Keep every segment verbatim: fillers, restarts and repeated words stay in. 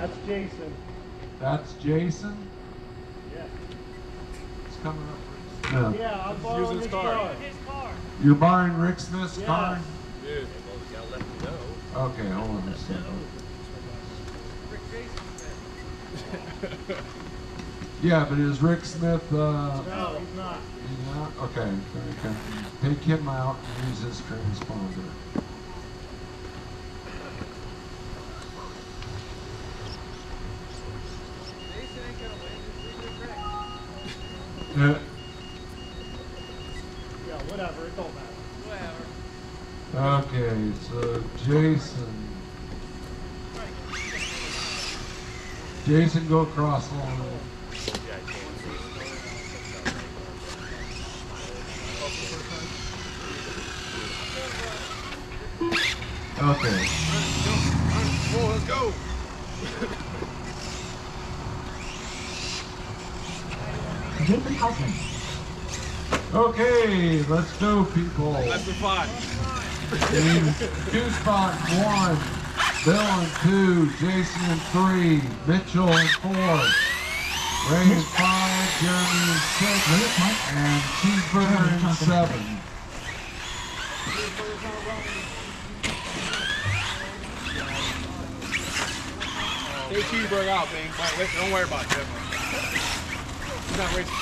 That's Jason. That's Jason? Yeah. It's coming up. No. Yeah, I'm borrowing his car. car. You're borrowing Rick Smith's yes. car? Dude, well, we gotta let him know. Okay, hold on a second. Rick Jason. Yeah, but is Rick Smith, uh... No, he's not. He's not? Okay, okay. Take him out and use his transponder. Jason ain't gonna win, just leave it Rick. Yeah. Yeah, whatever, it don't matter. Whatever. Okay, so Jason. Jason, go across the line. Okay. Whoa, let's go. Jason Houseman. Okay, let's go, people. That's the five. In two spots, one. Bill in two, Jason in three, Mitchell in four, Ray in five, Jeremy in six, and Cheeseburger in seven. Take Cheeseburger out, Bing. Wait, wait, don't worry about it, Jeff. He's not racing.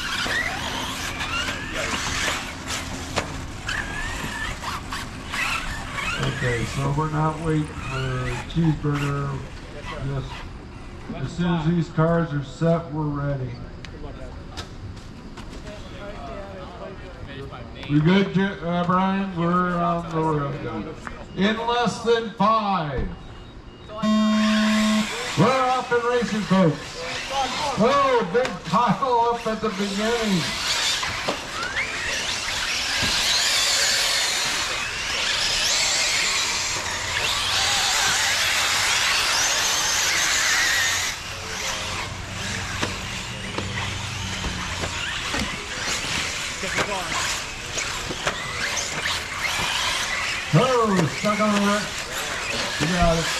Okay, so we're not waiting for Cheeseburger. Just as soon as these cars are set, we're ready. We good, uh, Brian? We're on the road. In less than five. We're off and racing, folks. Oh, big pile up at the beginning. Oh, stuck on the wreck. You got it.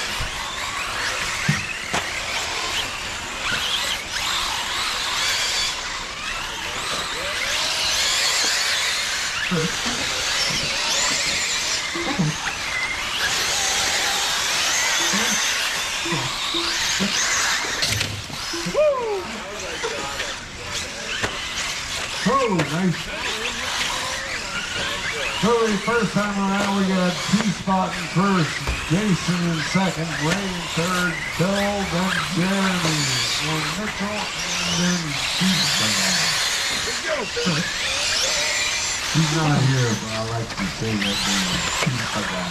Oh, nice. So the first time around we got T-Spot in first, Jason in second, Ray in third, Bill, then Jeremy, then Mitchell, and then Cheeseburger. He's not here, but I like to say that name, Cheeseburger.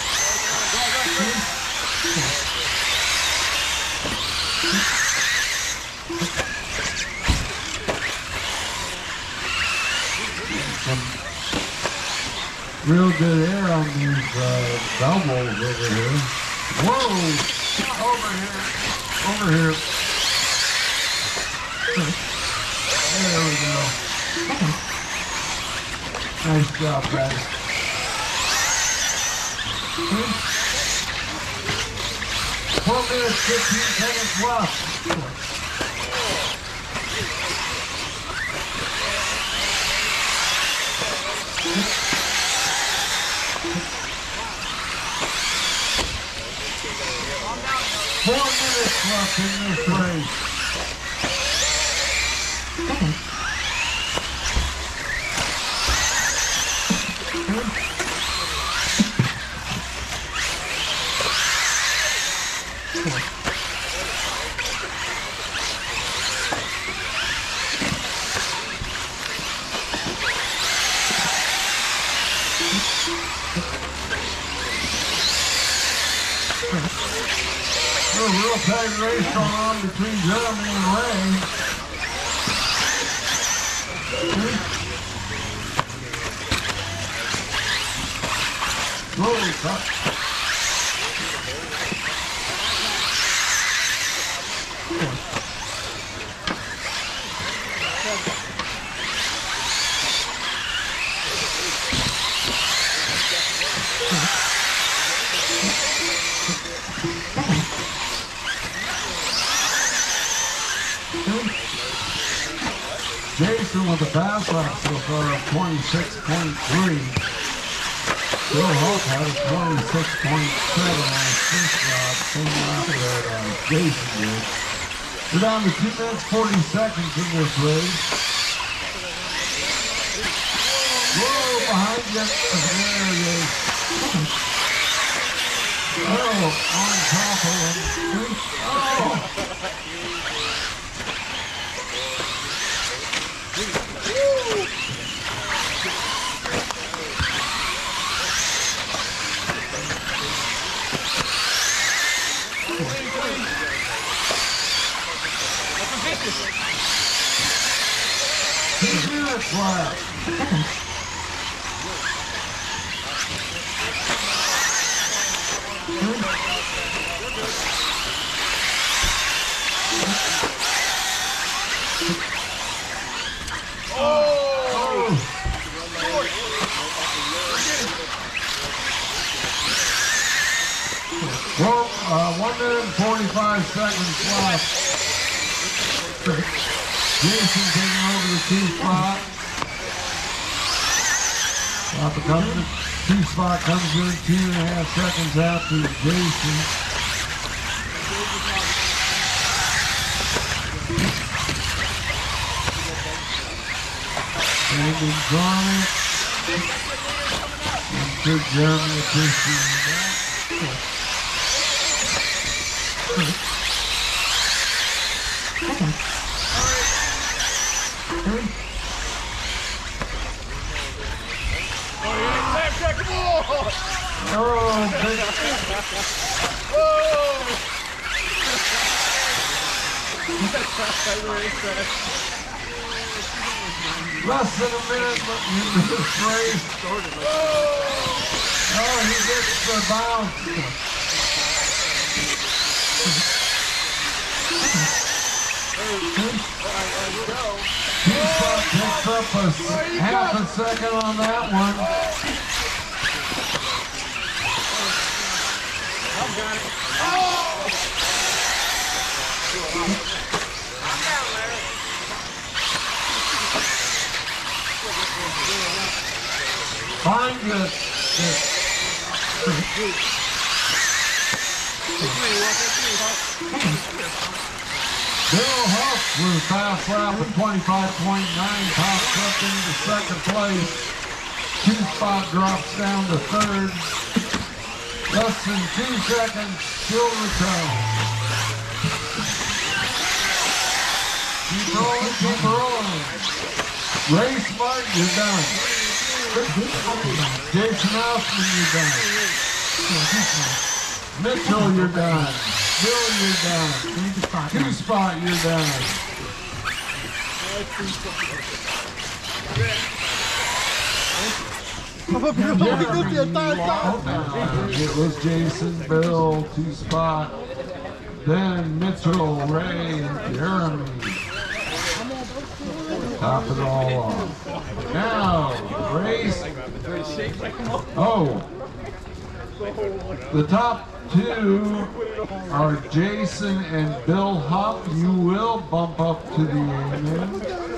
Some real good air on these uh, doubles over here. Whoa! Over here. Over here. There we go. Nice job, guys. Four minutes, fifteen seconds left. Four minutes left in this race. A real tight race going on between Jeremy and Ray. Slowly cut. Jason with a pass lap so far of twenty-six point three. Bill Huff had a twenty-six point seven on his first lap, same lap that uh, Jason did. We're down to two minutes forty seconds in this race. Whoa, behind you. There it is. Oh, on top of him. Oh! Two minutes left. Well, uh, one minute and forty-five seconds left. Jason taking over the two spot. Uh, becomes the two spot comes in two and a half seconds after Jason. Brandon Garnet. I'm sure Jeremy appreciates that. Oh, big. Less than a minute into this race. Oh, he gets the bounce. He picks up a half a second on that one. Find it. Bill Huff with a fast lap of twenty-five point nine, pops up into second place. Two spot drops down to third. Less than two seconds, still return. Keep rolling, keep rolling. Ray Smart, you're done. Jason Austin, you're done. Mitchell, you're done. Bill, you're done. Two spot, you're done. It was Jason, Bill, two spot. Then Mitchell, Ray, and Jeremy. Top it all off. Now, race. Oh. The top two are Jason and Bill Huff. You will bump up to the A-Main.